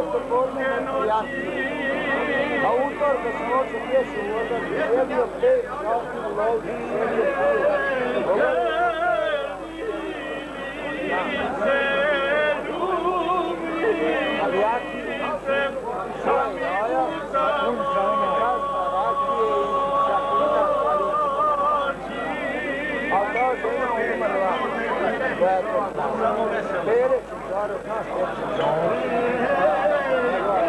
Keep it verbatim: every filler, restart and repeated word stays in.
do podne prijatno. A utorka sam očeo pješu vodan, sjedio pet sati u loži, sjedio pet. Avijaki, sva jaja, kazna rakije i šaklina, a kao žena umrla, koja je to znala. Pere Čučarov, naš Pere Čučarov.